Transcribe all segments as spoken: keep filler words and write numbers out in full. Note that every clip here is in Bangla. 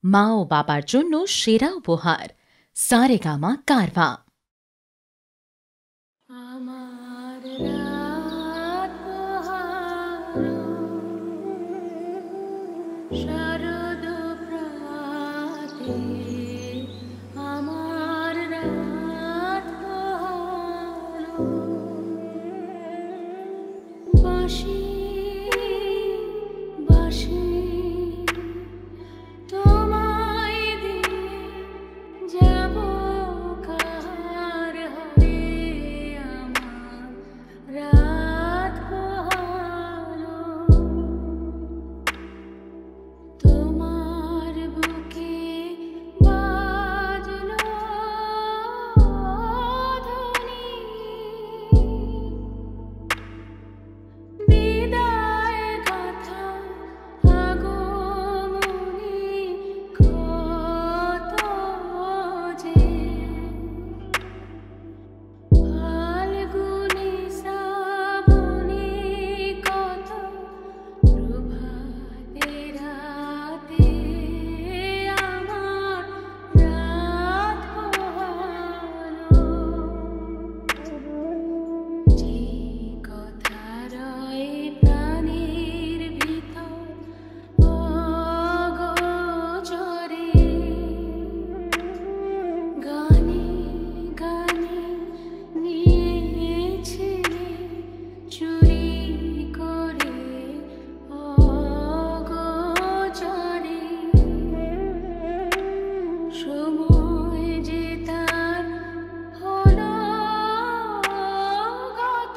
মা ও বাবার জন্য সেরা উপহার সারেগামা কারভা। আমার রাত পোহালো, শারদ প্রাতে আমার রাত পোহালো। বাঁশি বাঁশি তোমায় দিয়ে যাব কার হারে, আমার রাত পোহালো। তোমার বুকে বাজলো ধ্বনি, বিদায় গাথা আগমনী কত যে, ফাল্গুনী শ্রাবণী কত প্রভাতে রাতে আমার রাত পোহালো। যে কথা রয় প্রাণের ভিতর অগোচরে, গানে গানে নিয়েছিলে চুরি করে অগোচরে, সময় যে তার হলো গত,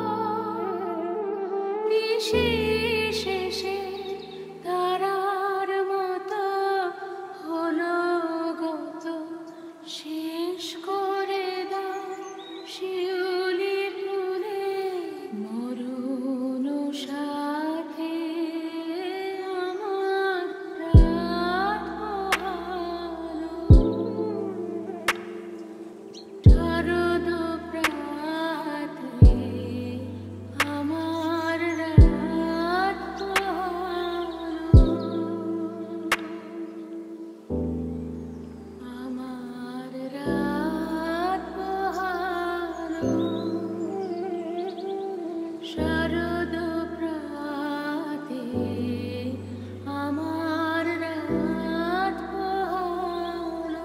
নিশি শেষে তারার মতো হলো গত। শেষ করে দাও শিউলি ফুলে মরুন সাথে আমার রাত পোহালো। শারদ প্রাতে আমার রাত পোহালো। আমার রাত পোহালো, শারদ প্রাতে আমার রাত পোহালো।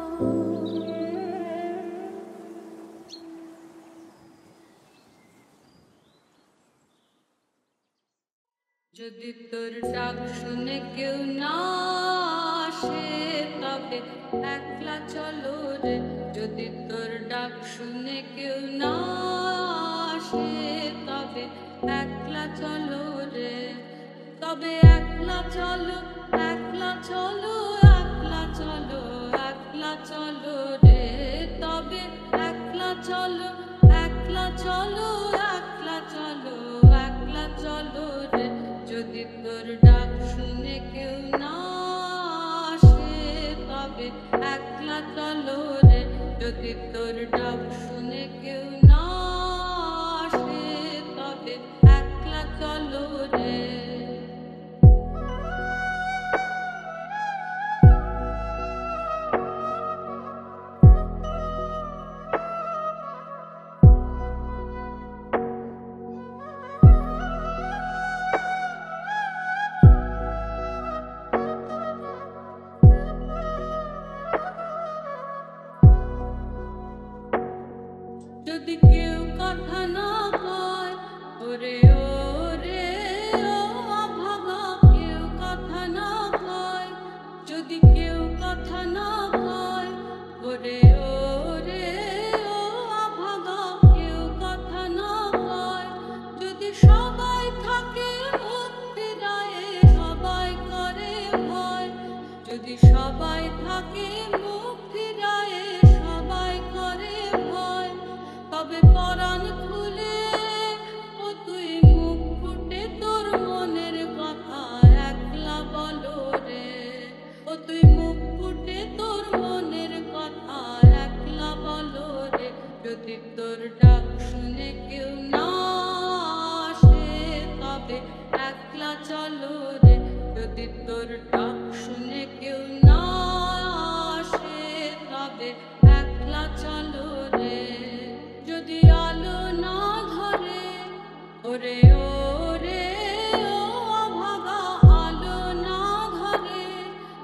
যদি তোর ডাক শুনে কেউ না আসে তবে একলা চলো রে, যদি তোর ডাক শুনে কেউ না আসে তবে একলা চলো রে, তবে একলা চলো একলা চলো একলা চলো একলা চলো রে, তবে একলা চলো একলা চলো একলা চলো একলা চলো রে, যদি তোর ডাক শুনে কেউ না আসে তবে একলা চলো রে, যদি তোর ডাক শুনে কেউ না আসে তবে একলা চলো রে। যদি কেউ কথা না কয় ওরে ওরে ও অভাগা, কেউ কথা না কয়, যদি কেউ কথা না কয় ওরে ওরে ও অভাগা, কেউ কথা না কয়, যদি সবাই থাকে মুক্তি রায়ে সবাই করে ভয়, যদি সবাই থাকে মুক্তি রায়ে সবাই করে ভয়, তবে পরাণ খুলে ও তুই মুখ ফুটে তোর মনের কথা একলা বলো রে, ও তুই মুখ ফুটে তোর মনের কথা একলা বলো রে, যদি তোর ডাক শুনে কেউ না আসে তবে একলা চলো রে, যদি তোর ডাক শুনে কেউ না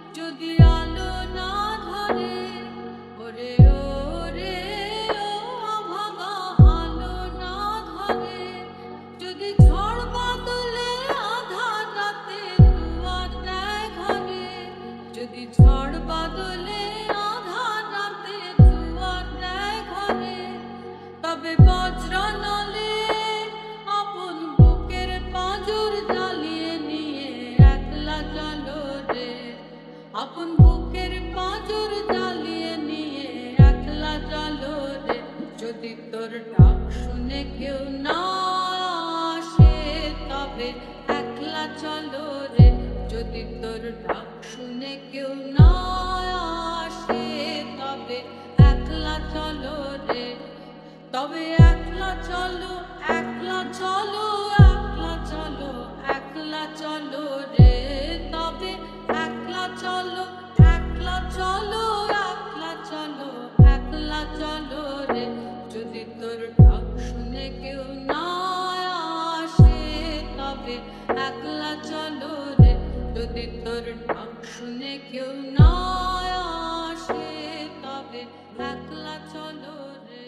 যদি আলো না ধরে ওরে ওরে ও অভাগা আলো না ধরে যদি ঝড় বাদলে আধার রাতে দুয়ার দেয় ঘরে যদি ঝড় বাদলে আধার রাতে দুয়ার দেয় ঘরে তবে বজ্র নলে আপন বুকের পাঁজর জ্বালিয়ে নিয়ে একলা চলো রে আপন বুকের পাঁজর জ্বালিয়ে নিয়ে একলা চলো রে যদি তোর ডাক শুনে কেউ না আসে তবে একলা চলো রে যদি তোর ডাক শুনে কেউ না আসে তবে একলা চলো রে তবে একলা চলো একলা চলো একলা চলো একলা চলো রে তবে একলা চলো একলা চলো একলা চলো একলা চলো রে যদি তোর ডাক শুনে কেউ না আসে তবে একলা চলো রে যদি তোর ডাক শুনে কেউ না আসে তবে একলা চলো রে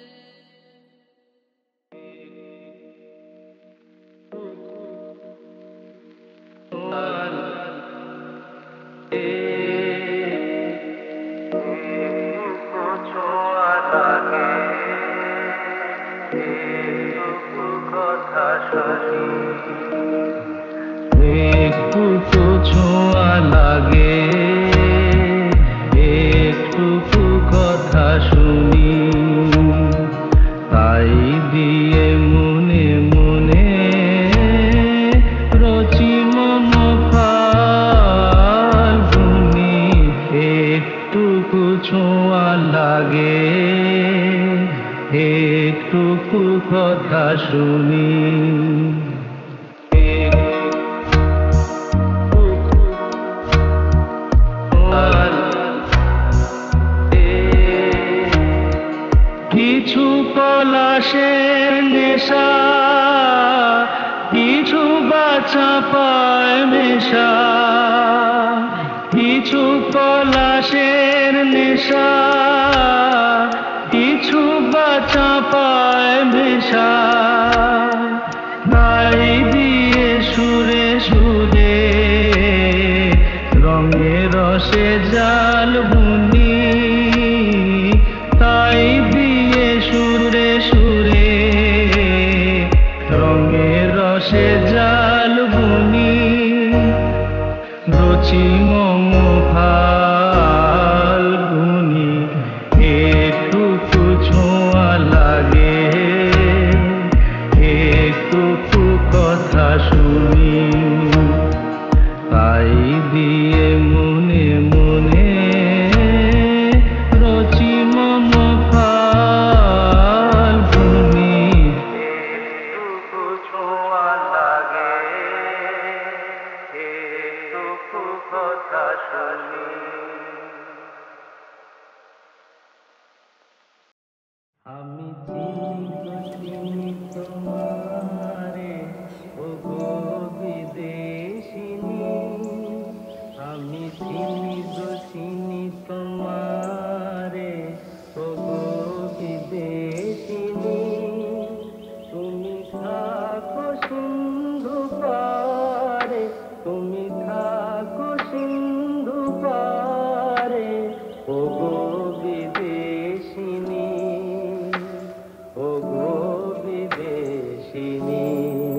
একটু তো ছোঁয়া লাগে একটু কথা শুনি তাই দিয়ে মনে মনে রচি মম ফাল্গুনি একটুকু ছোঁয়া লাগে একটুকু কথা শুনি কিছু পলাশের নেশা কিছু বাছা পায় মেশা কিছু পলাশের নেশা কিছু বাছা পায় মেশা তাই দিয়ে সুরে সুরে রঙে রসে জাল বুনি তাই দিয়ে সুরে সুরে রঙের রসে জাল বুনি রচি মম ফাল্গুনি একটুকু ছোঁয়া লাগে একটুকু কথা শুনি তাই দিয়ে মনে মনে রচি মম ফাল্গুনি একটুকু ছোঁয়া লাগে একটুকু কথা শুনি আমি চিনি তোমারে ও গো বিদেশিনী আমি চিনি গো চিনি তোমারে ও গো বিদেশিনী তুমি থাকো সিন্ধু পারে তুমি থাকো সিন্ধু পারে ও গো বিদেশিনী ও গো বিদেশিনী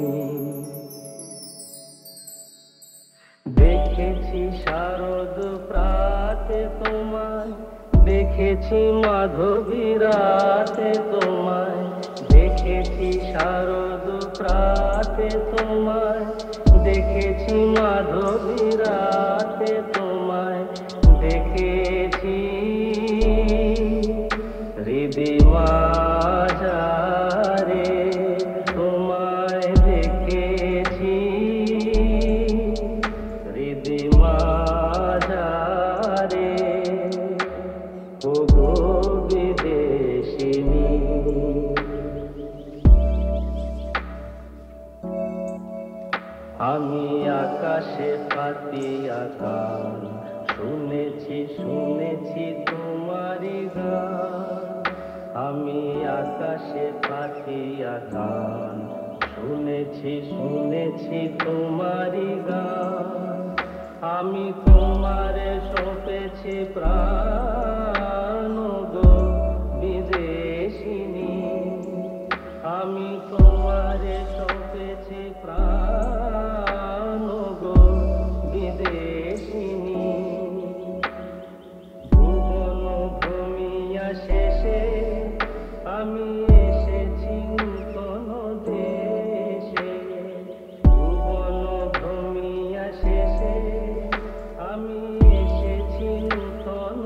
দেখেছি শারদ প্রাতে তোমায় দেখেছি মাধবী রাতে তোমায় দেখেছি শারদ প্রাতে তোমায় দেখেছি মাধবী রাতে তোমায় দেখেছি হৃদয় মাঝারে তোমায় দেখেছি হৃদয় মাঝারে ও গো বিদেশিনী আমি আকাশে পাতিয়া গান শুনেছি তোমারি গান, আমি আকাশে পাখিয়া গান, শুনেছি শুনেছি তোমারি গান, আমি তোমারে সঁপেছি প্রাণ গো বিদেশিনী, আমি তোমারে সঁপেছি প্রাণ গো বিদেশিনী। ভুবন ভূমিয়া শেষে আমি এসেছি নূতন দেশে, ভুবন ভূমিয়া শেষে আমি এসেছি নূতন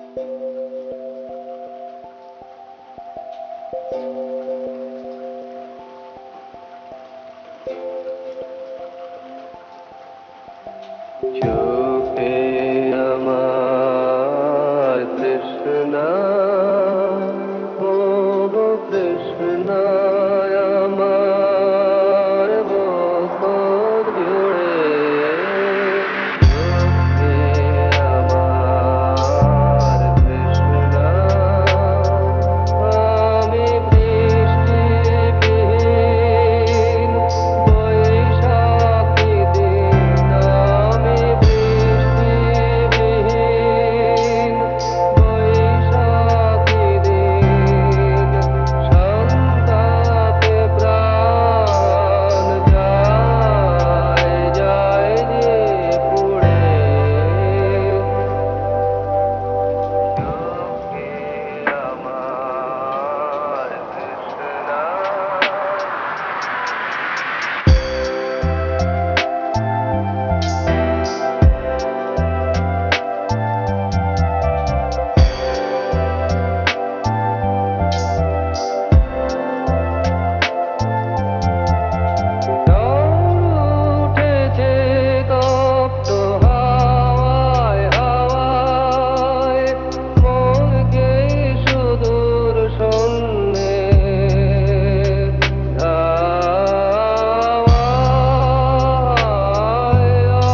চোখে আমার কৃষ্ণা, ও গো কৃষ্ণা, আমার বকর জুড়ে। চোখে আমার কৃষ্ণা, আমি বৃষ্টিবিহীন বৈশাখী দিন, আমি বৃষ্টিবিহীন বৈশাখী দিন, সন্তাপে প্রাণ যায় যায় যে পুড়ে। চোখে আমার কৃষ্ণা, উঠেছে তপ্ত হাওয়ায় হাওয়ায়, মনকে সুদূর শূন্যে ধাওয়ায়,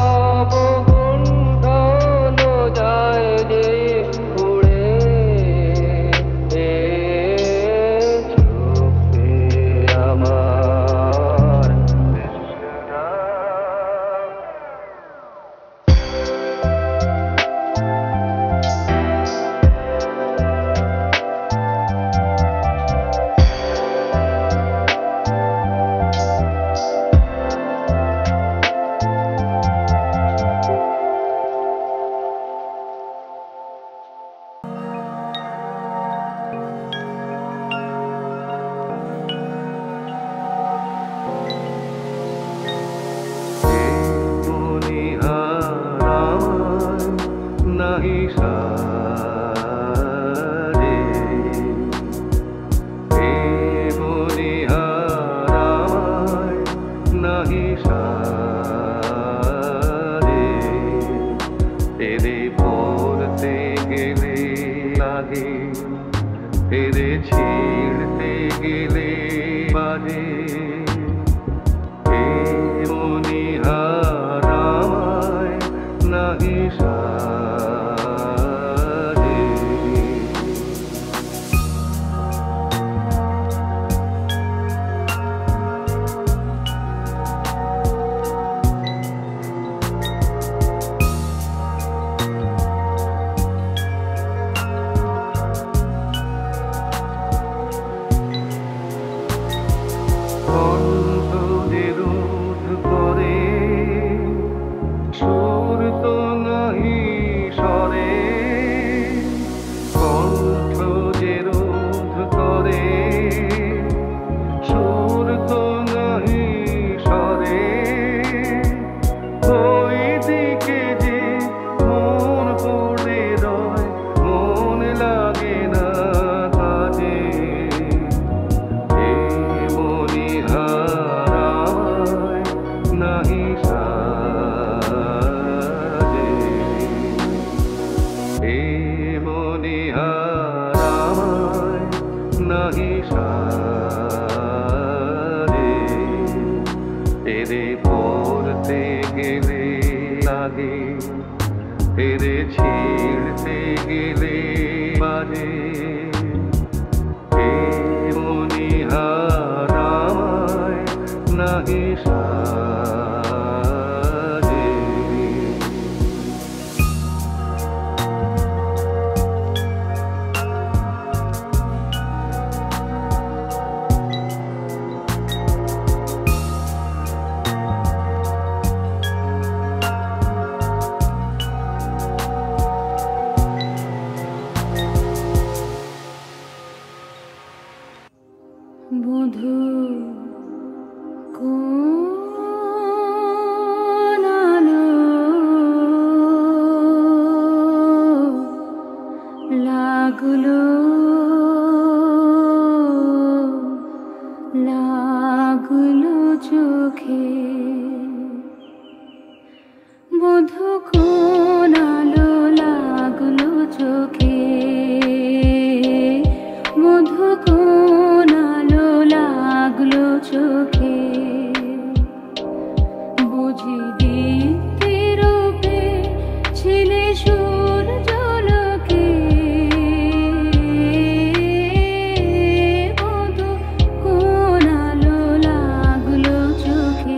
অবগুণ্ঠন যায় যে উড়ে। চোখে আমার কৃষ্ণা, মনিহারায় নাহি সারে, হে মনিহারায় নাহি সারে, এরে পড়তে গেলে লাগে, এরে ছিঁড়তে গেলে বাজে। হে মনিহারায় নাহি সারে, কণ্ঠ যে রোধ করে, সুর তো নাহি স্বরে। কণ্ঠ যে রোধ করে, সুর তো নাহি স্বরে। ওই দিকে যে মন পড়ে রয়, মন লাগে না কাজে। হে মনিহারায় নাহি সাজে, হে মনিহারায় নাহি সাজে, এরে পড়তে গেলে লাগে, এরে ছিঁড়তে গেলে বাজে। হে মনিহারায় নাহি সাজে। বধূ কোন আলো লাগলো চোখে, বধূ কোন আলো লাগলো চোখে, বুঝি দীপ্তি রূপে ছিলে সূর্যালোকে, বধূ কোন আলো লাগলো চোখে।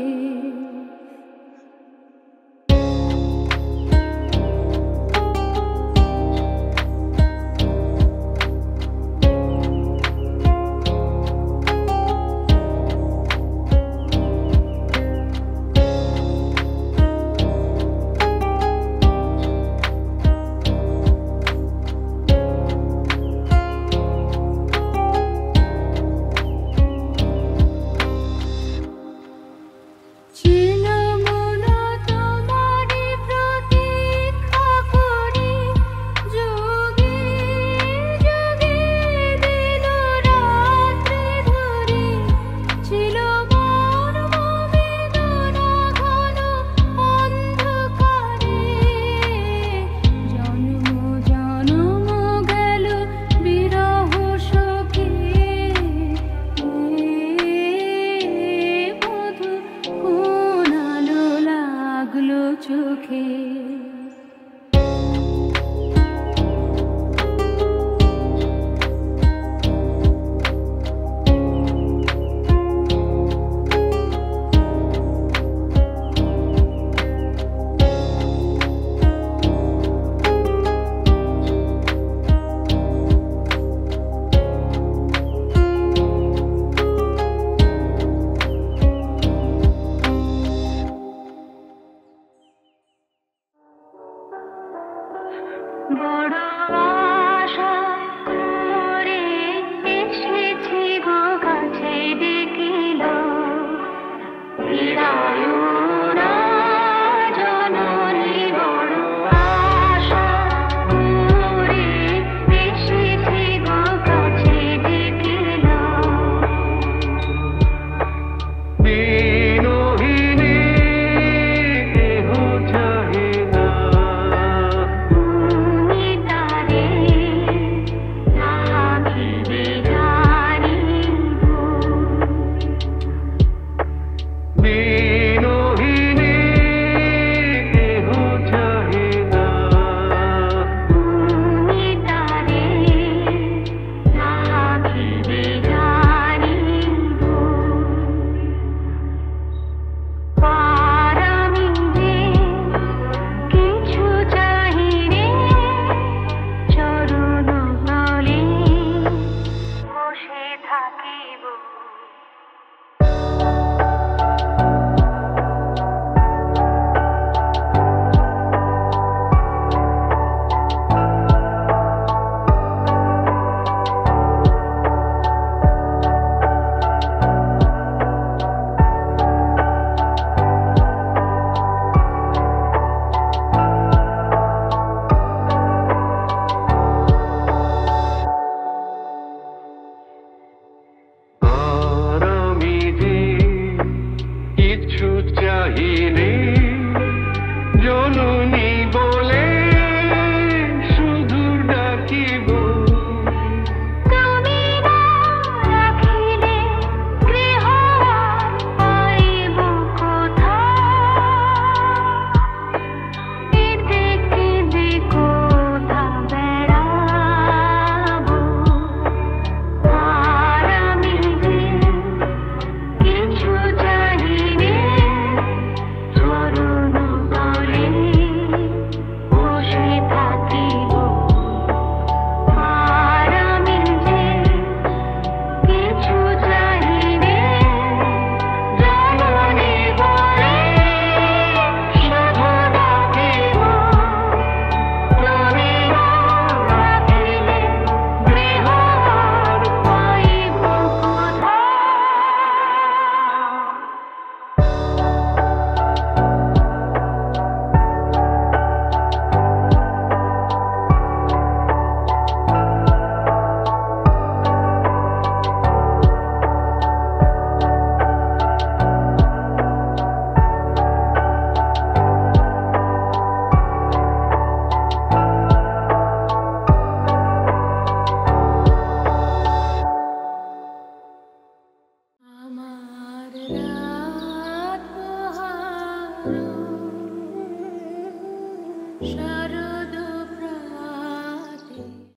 ছিল মনা তোমারি প্রতীক্ষা করি, যুগে যুগে দিন রাত্রি ধরে, ছিল মন বেদনা ঘন অন্ধকারে, জন্ম জন্ম গেল বিরহ শোকে, বধূ কোন আলো লাগলো চোখে। বড়